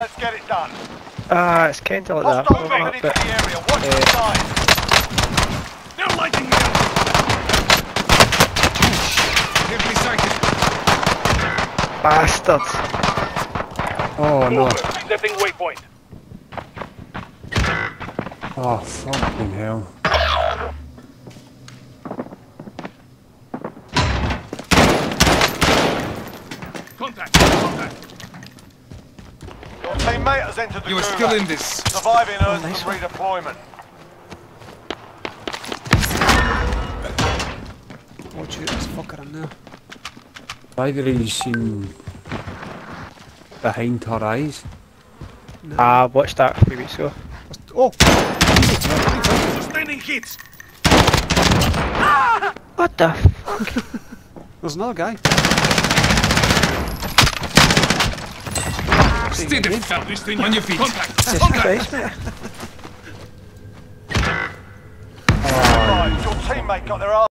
Let's get it done. It's kind of like that. Hostile moving into the area. Watch the side. They're lighting me up. Heavily sighted. Bastards. Oh no. Setting waypoint. Oh fucking hell. Contact. Your teammate has entered the You are gulag. still in this. Surviving earns nice some redeployment. Oh shoot, there's a fucker in there. Either he's seen behind her eyes. No. I watched that a few weeks ago. Oh! Sustaining hits. What the fuck? There's another guy. Stay there. On your feet. Contact. Jesus Christ, mate. Right, your teammate got their arse.